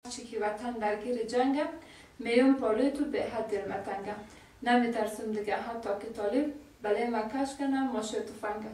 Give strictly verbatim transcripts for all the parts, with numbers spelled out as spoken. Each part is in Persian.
چی که وطن درگیر جنگم میون پالوی تو به حد دل متنگم نمیترسم دیگه حتی که طالب بله مکش کنم ماشه تفنگم.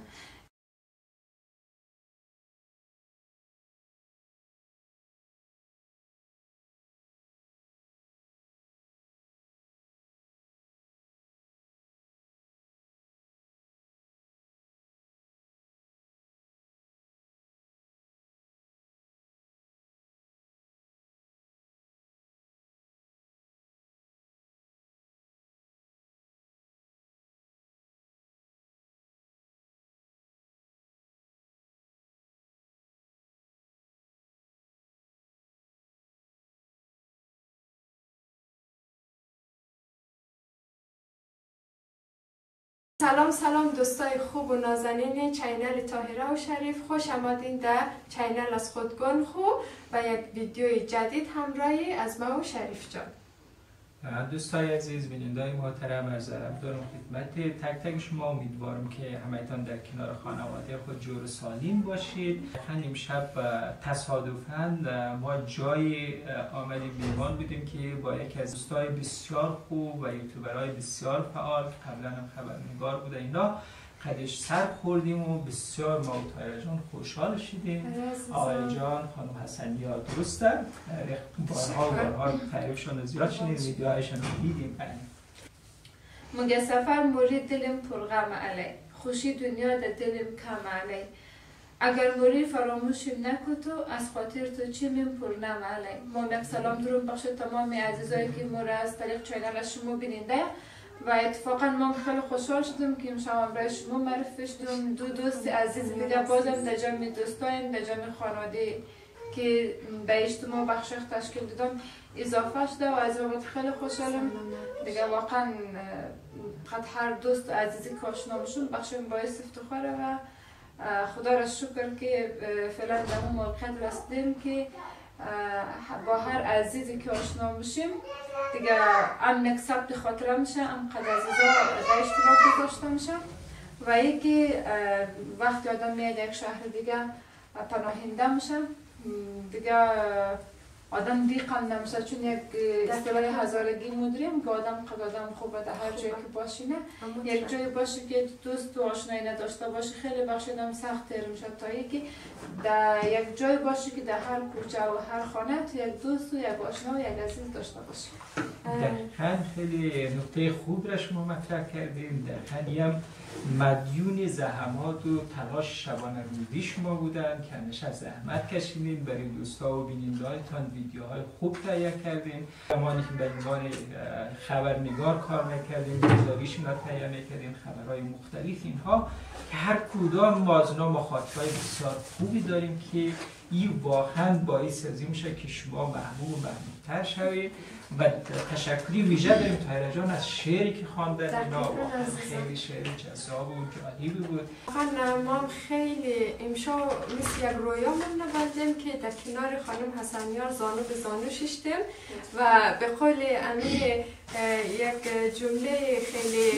سلام سلام دوستای خوب و نازنین چینل طاهره و شریف، خوش آمدین در چینل از خودگان خوب و یک ویدیوی جدید همراهی از ما و شریف جان. دوستای عزیز، بینندگان محترم، عرض ادب دارم خدمت تک تک شما. امیدوارم که همه‌تان در کنار خانواده خود جور و سالم باشید. امشب تصادفاً ما جای آمدیم میهمان بودیم که با یکی از دوستای بسیار خوب و یوتیوبرهای بسیار فعال که قبلا هم خبرنگار بوده اینا قدش سر خوردیم و بسیار ما و طاهره جان خوشحال شدیم. آقای جان خانم حسنیار درسته؟ بارها و بارها تعریفشون زیاد شدیم، ویدیوهایشون دیدیم. مگه سفر موری دلم پرغم علی خوشی دنیا در دلم کم علی اگر موری فراموشیم نکتو از خاطر تو چی من پرنم علی. ما یک سلام درود بخش تمام عزیزایی که ما را از طریق چینل شما بیننده و اتفاقا ما خیلی خوشحال شدم که امشب برای شما معرفی شدم. دو دوست عزیز دیگه بازم در جمع دوستایم در جمع خانواده که به اجتماع بخشش تشکیل دادم اضافه شده و از این بابت خیلی خوشحالم دیگه. واقعا قد هر دوست عزیزی که آشنا میشم بخشم باعث افتخاره و خدا را شکر که فعلا در اون موقعیت رسیدیم که با هر عزیزی که آشنا میشیم دیگه هم یک ثبت خاطره میشه، هم قد عزیزا در اشتراک گذاشته میشه و یکی وقتی آدم میاد یک شهر دیگه پناهنده میشه دیگه آدم دیقم نمیشه، چون یک اصطلاح هزارگی مدریم که آدم قد آدم خوبه در هر جایی که باشینه یک جایی باشه که دوست و آشنایی نداشته باشه خیلی بخش آدم سخت تر میشه تا یکی در یک جای باشه که در هر کوچه و هر خانه تو یک دوست و یک آشنا و یک عزیز داشته باشه. دقیقاً خیلی نکته خوب را شما مطرح کردیم. دقیقاً هم مدیون زحمات و تلاش شبانه روزی شما بودن که همیشه زحمت کشیدین برای دوستا و بیننده‌هایتان ویدیوهای خوب تهیه کردین. زمانی که به عنوان خبرنگار کار میکردین گزارش را تهیه میکردین خبرهای مختلف اینها که هر کدام از اینا مخاطبای بسیار خوبی داریم که این واقعا باعث از این میشه که شما محبوب و محبوب‌تر شوید و تشکری ویژه داریم طاهره جان از شعری که خواندن. اینا واقعا خیلی شعر جذاب و جالبی بود. واقعا ما خیلی امشب مثل یک رویا من نبردیم که در کنار خانم حسنیار زانو به زانو ششتیم و به قول امیر یک جمله خیلی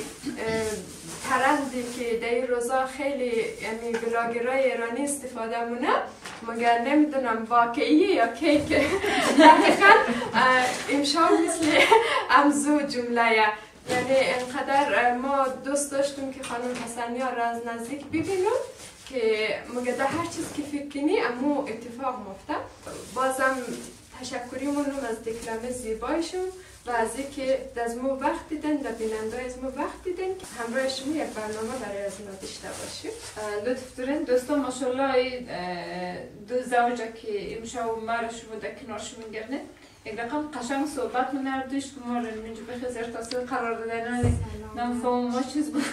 ترندی که در این روزا خیلی یعنی بلاگرای ایرانی استفاده مونه مگر نمیدونم واقعیه یا کیک دقیقا امشب مثل امزو جمله یعنی اینقدر ما دوست داشتیم که خانم حسنیار را از نزدیک ببینیم که مگه در هر چیز که فکر کنی امو اتفاق مفته. بازم تشکریمون از دکلمه زیبایشون و از اینکه از ما وقت دیدن در بیننده از ما وقت دیدن که همراه شما یک برنامه برای از ما داشته باشیم. لطف دارین دوستان ماشاءالله دو زوجه که امشب ما را شما در کنار شما گردن یک رقم قشنگ صحبت من نردوش که ما رو اینجا بخی زیر تاثیر قرار دادن نمیفهم ما چیز بود.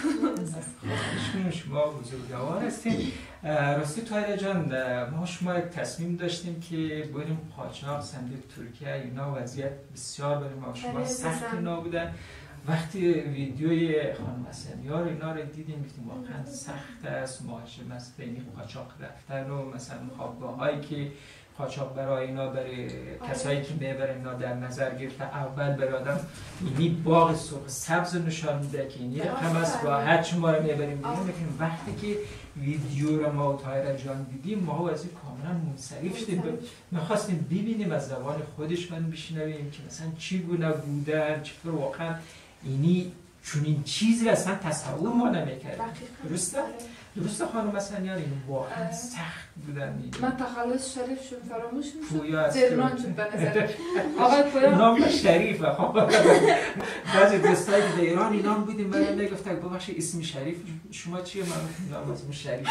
شما بزرگوار هستیم. راستی طاهره جان ما شما یک تصمیم داشتیم که بریم قاچاق سمت ترکیه. اینا وضعیت بسیار برای ما شما سخت اینا بودن. وقتی ویدیوی خانم حسنیار اینا رو دیدیم گفتیم واقعا سخت است مهاجم است بین قاچاق رفتن و مثلا خوابگاه هایی که قاچاق برای اینا برای کسایی که میبرن اینا در نظر گرفته. اول برای آدم اینی باغ سرخ سبز نشان میده که اینی رقم است با هر چی ما رو میبریم بیرون. لیکن وقتی که ویدیو رو ما و طاهره جان دیدیم ما از این کاملا منصرف شدیم، میخواستیم ببینیم از زبان خودش من بشنویم که مثلا چی گونه بودن، چطور واقعا اینی چون این چیزی اصلا تصور ما نمیکردیم. درسته؟ درسته خانم حسنیان این واقعا سخت بودن. من تخلص شریف شد فراموش میشد. پویا است. زرنان شد به نظر. آقای پویا نام شریفه. خب بعضی دوستایی که در ایران اینام بودیم من میگفتن ببخشید اسم شریف شما چیه؟ من نام اسم شریف.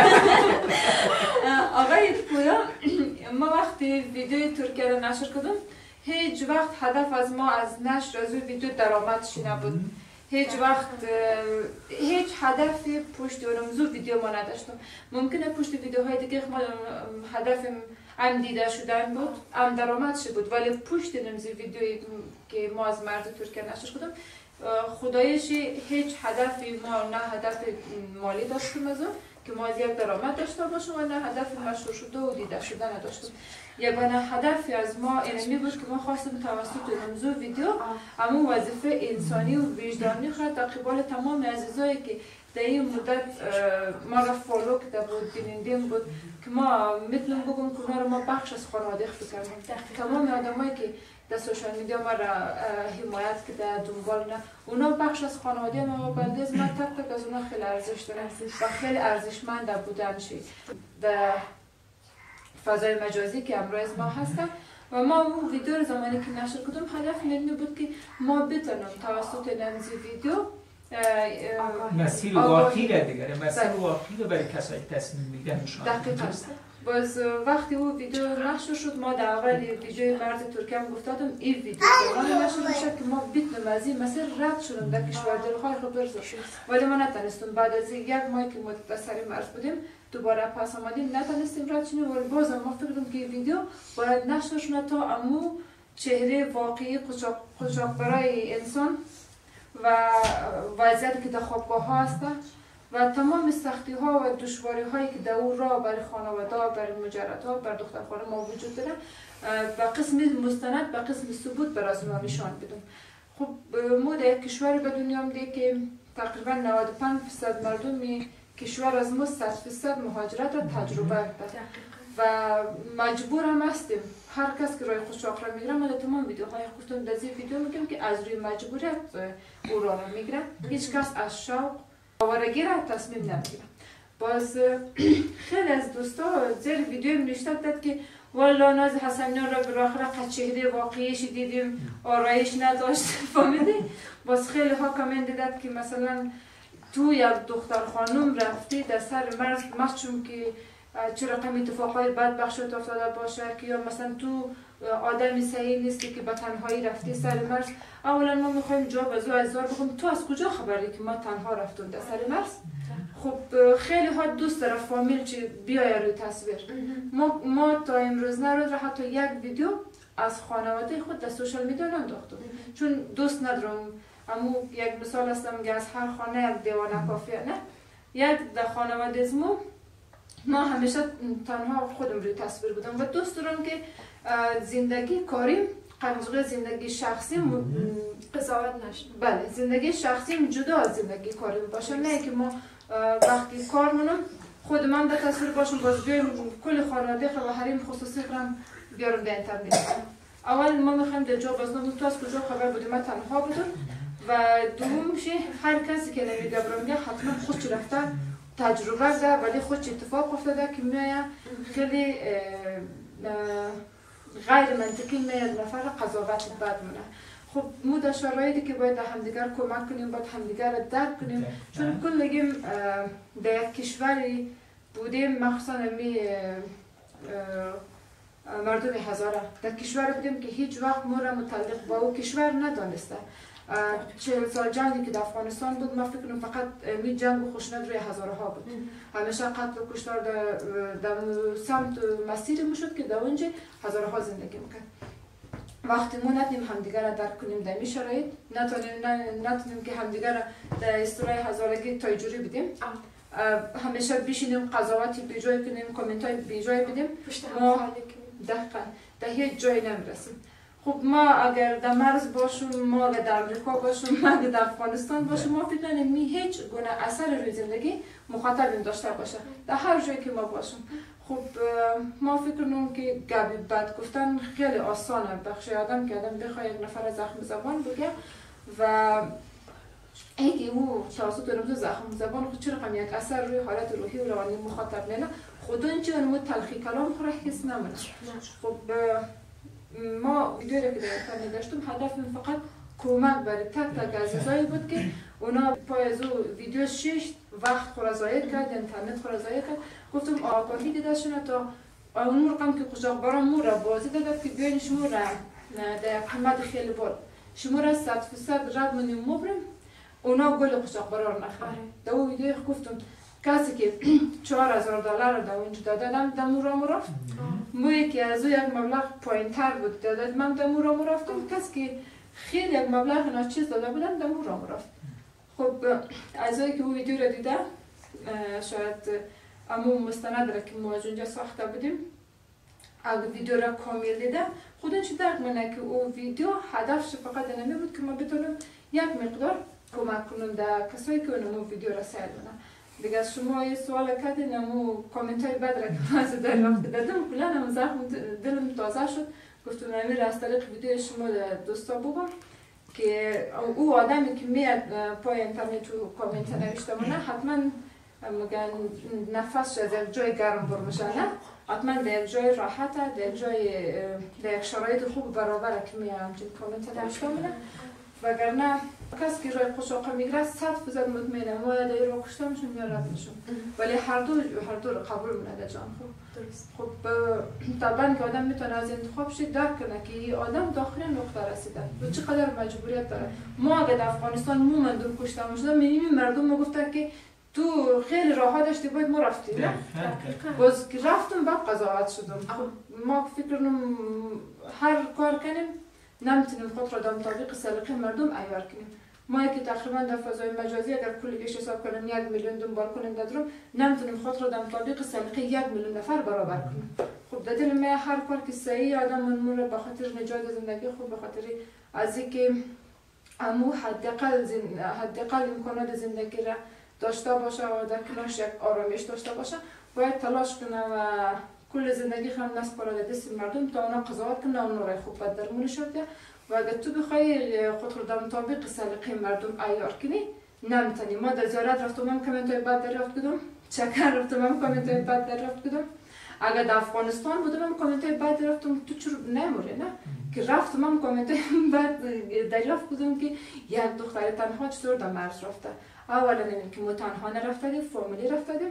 آقای پویا ما وقتی ویدیوی ترکیه رو نشر کردم هیچ وقت هدف از ما از نشر از ویدیو درآمدش نبود. هیچ وقت هیچ هدفی پشت اونمزو ویدیو ما نداشتم. ممکنه پشت ویدیوهای دیگه ما هدف ام دیده شدن بود، ام درآمدش بود، ولی پشت نمزی ویدیویی که ما از مرد ترکیه نشر کردم خدایشی هیچ هدفی ما نه هدف مالی داشتیم از اون که ما از یک درآمد داشته باشیم و نه هدف مشهور شده و دیده شده نداشتیم. یگانه هدفی از ما اینمی بود که ما خواستیم توسط نمزو ویدیو اما وظیفه انسانی و وجدانی خود در قبال تمام عزیزایی که در این مدت ما را فالو کرده بود، بینندیم بود که ما میتونم بگم که اونا رو ما بخش از خانواده خود کردیم. تمام آدمایی که در سوشال میدیا ما را حمایت کرده دنبال نه اونا بخش از خانواده ما بنده از من تک تک از اونا خیلی ارزش دارن و خیلی ارزشمند بودن شید در فضای مجازی که امروز ما هستن. و ما اون ویدیو رو زمانی که نشر کردم هدف این بود که ما بتونم توسط نمزی ویدیو مسیر واقعی را دیگه مسیر واقعی رو برای کسایی تصمیم میگن نشان دقیقاً. باز وقتی اون ویدیو نشر شد ما در اول ویدیوی مرد ترکیه هم گفتادم این ویدیو دوران نشر میشه که ما بتونم از این مسیر رد شدم در کشور دلخواه خود برزم، ولی ما نتونستم. بعد از یک ماه که ما در سر مرز بودیم دوباره پس آمدیم نتونستیم رد شدیم، ولی باز ما فکر کردم که ویدیو باید نشر شد تا امو چهره واقعی قاچاق برای انسان و وضعیتی که در خوابگاه ها هستن و تمام سختی ها و دشواری هایی که در اون راه برای خانواده ها، برای مجرد ها، برای دخترخانه ما وجود داره به قسم مستند به قسم ثبوت بر از اونها نشان بدم. خب ما در یک کشوری به دنیا آمده که تقریبا نود و پنج درصد مردم کشور از ما صد درصد مهاجرت را تجربه کرده و مجبور هم هستیم هر کس که روی قاچاق را میگیره. من تمام ویدیوهای گفتم در این ویدیو میگم که از روی مجبوریت او را میگیره، هیچ کس از شوق آوارگی را تصمیم نمیگیره. باز خیلی از دوستا زیر ویدیو نوشته داد که والا ناز حسنیان را براخره چهره واقعیش دیدیم آرایش نداشت فهمیدی. باز خیلی ها کامنت داد که مثلا تو یک دختر خانم رفتی در سر مرز مخصوص که چه رقم اتفاقای بدبخشت افتاده باشه که یا مثلا تو آدمی صحیح نیستی که به تنهایی رفتی سر مرز. اولا ما میخوایم جواب از او ازار بگم تو از کجا خبری که ما تنها رفتم در سر مرز؟ خب خیلی ها دوست داره فامیل چی بیای روی تصویر. ما ما تا امروز نرود را حتی یک ویدیو از خانواده خود در سوشال میدیا ننداختم چون دوست ندارم. اما یک مثال هستم که از هر خانه یک دیوانه کافیه نه. یک در خانواده از ما ما همیشه تنها خودم روی تصویر بودم و دوست دارم که زندگی کاریم قبضه زندگی شخصیم قضاوت نشه. بله زندگی شخصیم جدا از زندگی کاریم باشه، نه که ما وقتی کار منم خود من در تصویر باشم باز بیایم کل خانواده و حریم خصوصی خودم بیارم در اینترنت. اول ما میخوایم در جا بازنم تو از کجا خبر بودیم من تنها بودم و دومش هر کسی که نمیگه برام میگه حتما خودش رفته تجربه ده ولی خودش اتفاق افتاده که میایه خیلی غیر منطقی میاد نفر قضاوت بد مونه. خب ما در شرایطی که باید همدیگر کمک کنیم باید همدیگر را درک کنیم چون کلگیم در یک کشوری بودیم مخصوصا می مردم هزاره در کشور بودیم که هیچ وقت ما را متعلق با او کشور ندانسته. چهل سال جنگی که در افغانستان بود ما فکر کنم فقط می جنگ و خشونت روی هزاره ها بود. همیشه قتل و کشتار در, در سمت مسیر می شد که در اونجا هزاره ها زندگی میکرد. وقتی ما نتونیم همدیگر را درک کنیم در این شرایط نتونیم که همدیگر را در اصطلاح هزارگی تایجوری بدیم همیشه بشینیم قضاوتی بیجای کنیم کامنت های بیجای بدیم ما دقیقا در هیچ جایی نمیرسیم. خب ما اگر در مرز باشیم، ما اگر در امریکا باشیم، ما اگر در افغانستان باشیم، ما فکر نکنیم می هیچ گونه اثر روی زندگی مخاطب داشته باشه در هر جایی که ما باشیم. خب ما فکر کنیم که گپی بد گفتن خیلی آسانه بخش آدم که آدم بخواد یک نفر زخم زبان بگه و اینکه او توسط اون زخم زبان خود چه رقم یک اثر روی حالت روحی و روانی مخاطب نه خدا اینجا اون تلخی کلام خورا حس نمونه. خب ما ویدیویی که در اینترنت داشتم هدف فقط کمک برای تک تک عزیزایی بود که اونا پای از او ویدیو شش وقت خورا ضایع کرد، اینترنت خورا ضایع کرد. گفتم آگاهی دیده شونه تا اون رقم که قاچاقبران مو را بازی داده که بیاین شما را در قیمت خیلی بال شما را صد فیصد رد منیم مبرم اونا گل قاچاقبران نخره. در اون ویدیو گفتم کسی که چهار هزار دلار در اونجا دادم دم را رفت، مویی که از او یک مبلغ پایین تر بود دادم من دم را رفتم، کسی که خیلی یک مبلغ ناچیز داده بودم دم را رفت. خب از که او ویدیو را دیده شاید امو مستند را که ما از اونجا ساخته بودیم اگه ویدیو را کامل دیده خودش درک منه که او ویدیو هدفش فقط نمی بود که ما بتونم یک مقدار کمک کنم در کسایی که اونمو ویدیو را ساید بودن. دیگه از شما یه سوال کردین امو کامنت های بد را که ما از دریافت دادم کلا هم زخم دلم تازه شد. گفتم امیر از طریق ویدیو شما دوستا بگم که او آدمی که میاد پای اینترنت و کامنت نوشته منه حتما میگن نفسش از یک جای گرم برمشه نه حتما در یک جای راحته در یک جای در یک شرایط خوب برابره که میاد همچین کامنت نوشته منه وگرنه کسی که روی قشاقه میگره صد فیصد مطمئنه ما یا رو کشتمشون یا رد میشم ولی هر دو هر دو رو قبول منه جان. خب درست. خب طبعا که آدم میتونه از انتخابش درک کنه که این آدم داخل نقطه رسیده و چقدر مجبوریت داره. ما اگه در افغانستان مو مندوب کشته میشدم میبینیم مردم ما گفتن که تو خیلی راه داشتی باید ما رفتی نه؟ باز که رفتم بعد قضاوت شدم. ما فکر کنم هر کار کنیم نمیتونیم خود را در مطابق سلیقه مردم عیار کنیم. ما که تقریبا در فضای مجازی اگر کلیش حساب کنیم یک میلیون دنبال کنیم در درم نمیتونیم خود را در مطابق سلیقه یک میلیون نفر برابر کنیم. خب در دل من هر کار که صحیح آدم من به خاطر نجات زندگی خوب به خاطر از اینکه امو حداقل زن... حداقل امکانات زندگی را داشته باشه و در کنارش یک آرامش داشته باشه باید تلاش کنه و کل زندگی خم نسپاره دست مردم تا اونا قضاوت کنه اونا رای خوب بد درمونش بده و اگر تو بخوای خود رو در مطابق سلیقه مردم عیار کنی نمیتونی. ما در زیارت رفتم هم کامنت های بد دریافت کردم، چکر رفتم هم کامنت های بد دریافت کردم. اگر در افغانستان بودم هم کامنت های بد دریافتم تو چرا نموری نه که رفتم هم کامنت های بد دریافت کردم که یک دختر تنها چطور در مرز رفته. اولا اینکه که ما تنها نرفتیم فامیلی رفتیم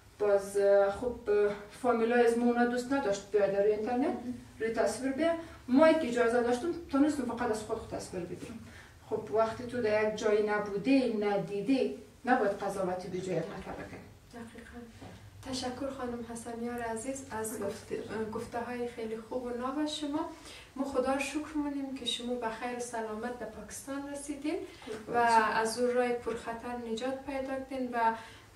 باز خب فامیلای از ما دوست نداشت بیاید روی اینترنت روی تصویر بیا ما که اجازه داشتم تونستم فقط از خود خود تصویر بگیرم. خب وقتی تو در یک جایی نبوده ندیده نباید قضاوتی به جای نفر بکنی. دقیقاً. تشکر خانم حسنیار عزیز از گفته های خیلی خوب و ناب از شما. ما خدا رو شکر می‌کنیم که شما به خیر و سلامت به پاکستان رسیدین و از اون راه پرخطر نجات پیدا کردین و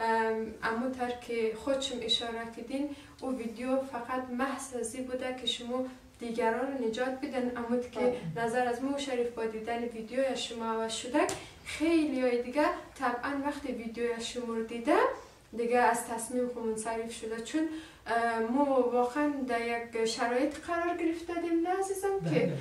امونطور که خودشم اشاره کردین او ویدیو فقط محض ازی بوده که شما دیگران رو نجات بدن. امونطور که نظر از مو شریف با دیدن ویدیوی شما عوض شده خیلی های دیگه طبعا وقتی ویدیوی شما رو دیده دیگه از تصمیم خود منصرف شده چون ما واقعا در یک شرایط قرار گرفتادیم نه عزیزم که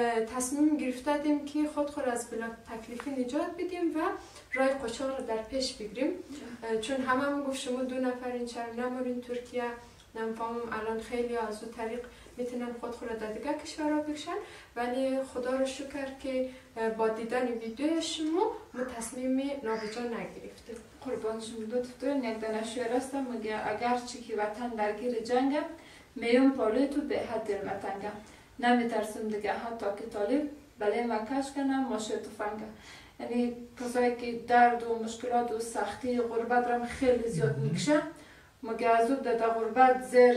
تصمیم گرفتادیم که خود خود از بلا تکلیفی نجات بدیم و راه قاچاق رو در پیش بگیریم چون همه هم گفت شما دو نفر این چرا نمورین ترکیه نمیفهمم الان خیلی از اون طریق میتونن خود خود در دیگه کشورها بکشن ولی خدا رو شکر که با دیدن ویدیوی شما ما تصمیم نابجا نگرفتیم. قربان شما دکتر یک دانشجو هستم میگه اگر چی که وطن درگیر جنگه میون پالوی تو به حد دل متنگه نمیترسم دیگه حتی که طالب بله مکش کنم ماشه تفنگه. یعنی کسایی که درد و مشکلات و سختی غربت را خیلی زیاد میکشه مگه از اون در غربت زیر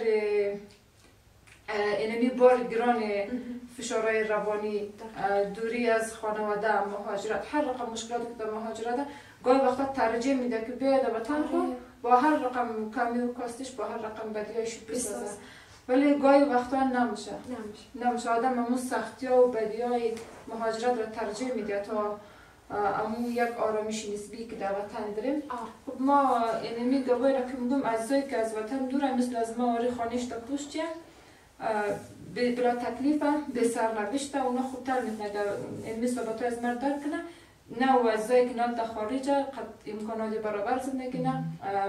اینمی بار گران فشارهای روانی دوری از خانواده مهاجرت هر رقم مشکلاتی که در مهاجرت گاهی وقتا ترجیح میده که بیاید وطن خود با هر رقم کمی و کاستش با هر رقم بدیایش بسازه ولی گاهی وقتا نمیشه نمیشه نمیشه آدم همون سختی ها و بدی های مهاجرت را ترجیح میده تا همون یک آرامش نسبی که در وطن داریم. خب ما اینمی گواهی را که میگم عزیزایی که از وطن دوره مثل از ما آری خانش تا پوشتیم بلا تکلیف به سرنوشت اونا خوبتر میتونه اگر اینمی صحبت های از مرد درک کنه نه و عزیزایی که نام در خارج قد امکانات برابر زندگی نه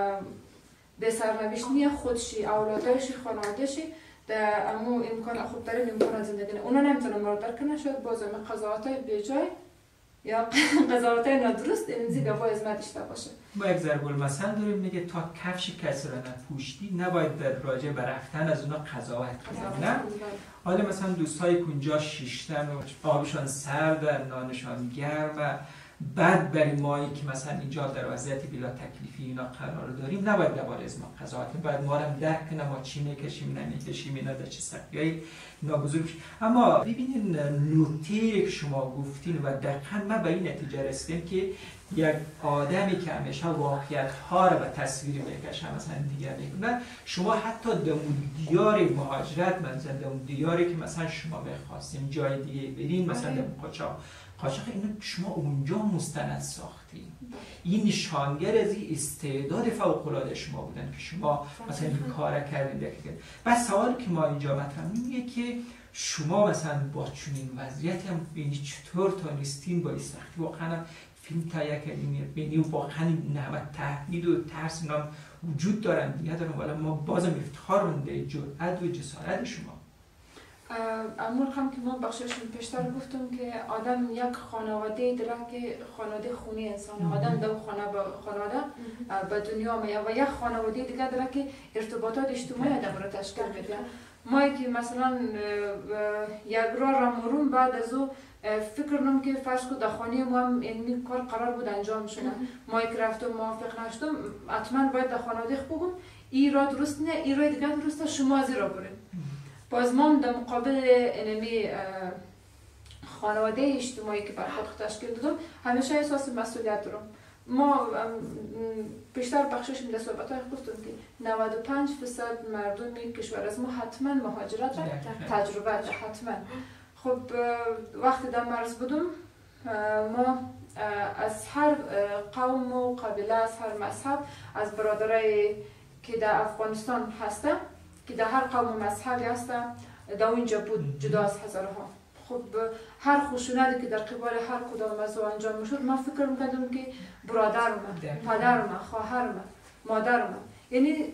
به سرنوشت نیه خودشی اولادایشی خانوادهشی در امو امکان خوبترین امکانات زندگی نه اونا نمیتونه مرد درک کنه شاید باز همه قضاوت های بیجای یا قضاوت های نادرست اینزی گواه از مرد داشته باشه. ما یک ضرب المثل داریم میگه تا کفش کسی را نپوشتی نباید در راجع به رفتن از اونا قضاوت کنی نه؟ حالا مثلا دوستای کنجا شیشتن و آبشان سرد نانشان گرم بعد برای مایی که مثلا اینجا در وضعیت بلا تکلیفی اینا قرار داریم نباید درباره از ما قضاوت کنیم باید ما هم درک کنیم ما چی میکشیم نمیکشیم اینا در چه سختیایی اینا بزرگ شد. اما ببینین نکته که شما گفتین و دقیقاً ما به این نتیجه رسیدیم که یک آدمی که همیشه واقعیت ها رو به تصویر میکشه مثلا دیگر میگن شما حتی در دیار مهاجرت مثلا در دیاری که مثلا شما میخواستین جای دیگه برین مثلا در قاچاق قاچاق اینو شما اونجا مستند ساختین این نشانگر از این استعداد فوق العاده شما بودن که شما مثلا این کارا کردین. بس سوالی که ما اینجا مطرح میگه که شما مثلا با چنین وضعیتی هم ببینید چطور تونستین با این سختی واقعا فیلم تهیه کردیم ببینی واقعا نوع تهدید و ترس اینا وجود دارن دیگه دارن ولی ما بازم افتخار مونده جرأت و جسارت شما. امور هم که ما بخشش پیشتر گفتم که آدم یک خانواده داره که خانواده خونی انسان آدم دو خانواده به دنیا میاد و یک خانواده دیگه داره که ارتباطات اجتماعی آدم را تشکیل میده. ما که مثلا یک راه را مرون بعد از او فکر نم که فرض کو در خانه ما هم این کار قرار بود انجام شده ما که رفتم موافق نشدم حتما باید در خانواده بگم این را درست نه این را دیگه درسته شما از را برین. باز ما در مقابل اینمی خانواده اجتماعی که بر خود تشکیل دادم همیشه احساس مسئولیت دارم. ما بیشتر بخشش در صحبت های گفتم که نود و پنج درصد مردم کشور از ما حتما مهاجرت را تجربه دارند حتما. خب وقتی در مرز بودم ما از هر قوم و قبیله از هر مذهب از برادرای که در افغانستان هستن که در هر قوم و مذهبی هستن در اینجا بود جدا از هزارها. خب هر خشونتی که در قبال هر کدام از او انجام میشد ما فکر میکردم که برادر من، پدر من، خواهر من، مادر من یعنی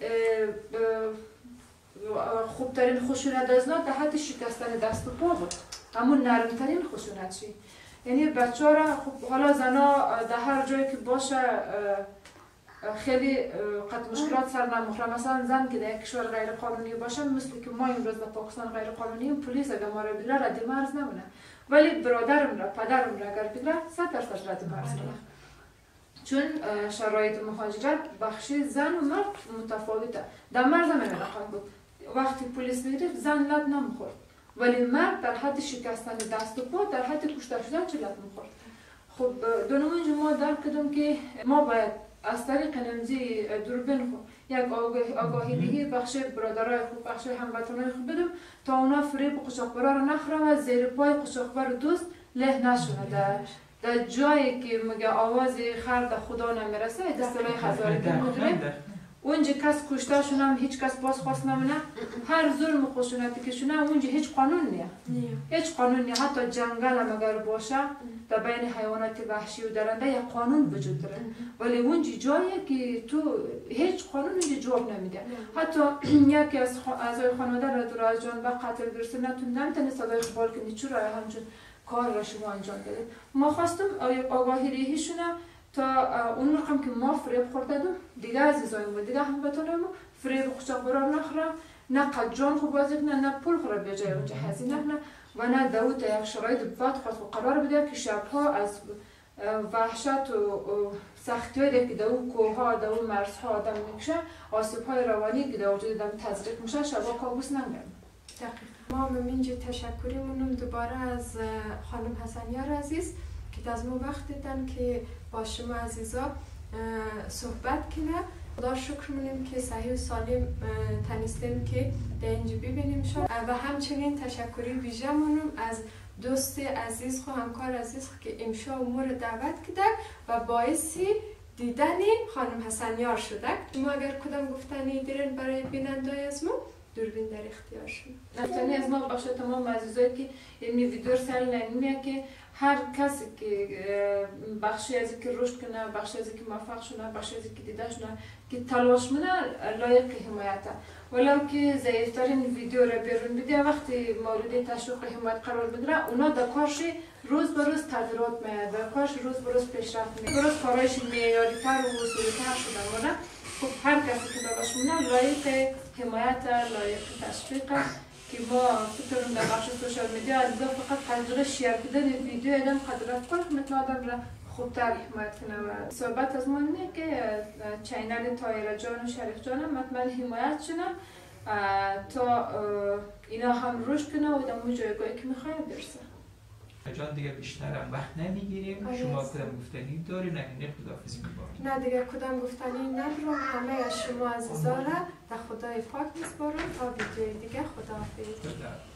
خوبترین خشونت از نه در حد شکستن دست و پا بود همون نرمترین خشونت چی یعنی بچه ها را خب حالا زنا در هر جایی که باشه خیلی قد مشکلات سر نمیخوره مثلا زن که در یک کشور غیر قانونی باشه مثل که ما امروز در پاکستان غیر قانونی پلیس اگر ما را بگیره رد مرز نمونه ولی برادرم را پدرم را اگر بگیره صد درصد رد مرز کنه چون شرایط مهاجرت بخشی زن و مرد متفاوته در مرز هم رقم بود وقتی پلیس میگرفت زن لد نمیخورد ولی مرد در حد شکستن دست و پا در حد کشته شدن چه لد میخورد. خب دونمون ما درک کردم که ما باید از طریق نمزی دوربین خود یک آگاهی دیگه بخش برادرای خوب بخش هموطنای خوب بدم تا اونا فریب قاچاقبرا رو نخورن و زیر پای قاچاقبر دوست له نشونه در در جایی که میگه آواز خر در خدا نمیرسه دستلای هزارگی میدونیم اونجا کس کشته شونه هم هیچ کس باز خواست نمونه هر ظلم و خشونتی که شونه اونجا هیچ قانون نیه هیچ قانون نیه حتی جنگل هم اگر باشه در بین حیوانات وحشی و درنده یک قانون وجود داره ولی اونجا جاییه که تو هیچ قانون اونجا جواب نمیده حتی یکی از اعضای خانواده را دور از جان و قتل گرفته نتون نمیتونه صدای اقبال کنی چرا همچون کار را شما انجام دادید. ما خواستم آگاهی ریهیشونه تا اون رقم که ما فریب خوردم دیگه عزیزایم و دیگه هموطنایم فریب قاچاقبرا نخوره نه قد جان خوب بازی کنه نه پول خوره به جای اونجا هزینه کنه و نه داوت یک شرایط بد خواست و قرار بده که شبها از وحشت و سختی‌هایی که در اون کوه‌ها در اون مرزها آدم میکشه آسیب‌های روانی که در وجود آدم تزریق میشه شبها کابوس نمیره. دقیقاً ما همینجا تشکریمونم دوباره از خانم حسنیار عزیز که از ما وقت دیدن که با شما عزیزا صحبت کنه خدا شکر مونیم که صحیح و سالم تنیستیم که در اینجا ببینیم شد و همچنین تشکری ویژه مونم از دوست عزیز خو همکار عزیز خو که امشا امور دعوت کده و باعثی دیدن خانم حسنیار شده. ما اگر کدام گفتنی دیرین برای بیننده از ما دوربین در اختیار شد. گفتنی از ما بخش تمام عزیزایی که این ویدیو سر نمیه که هر کسی که بخشی از که رشد کنه، بخشی از که موفق شونه، بخشی از که دیده شونه که تلاش منه لایق حمایته. ولو که ضعیفترین ویدیو را بیرون بده وقتی مورد تشویق حمایت قرار بگیره اونا در کارش روز به روز تغییرات میاد، در کارش روز به روز پیشرفت میکنه. روز کارایش معیاری‌تر و اصولی‌تر شده مونه. خب هر کسی که تلاش منه لایق حمایت، لایق تشویق که ما فکرم در بخش سوشال میدیا از فقط قدر شیر کردن ویدیو ادم قدرت کنه که مثل آدم را خوبتر حمایت کنه. و صحبت از من اینه که چینل طاهره جان و شریف جانم مطمئن حمایت شنم تا اینا هم رشد کنه و در اون جایگاهی که میخواه برسه. جان دیگه بیشتر هم وقت نمیگیریم. شما کدام گفتنی داری؟ نه خداحافظی می‌کنیم. نه دیگه کدام گفتنی ندارم. همه از شما عزیزا را در خدای پاک میسپارم تا ویدیوی دیگه. خداحافظ.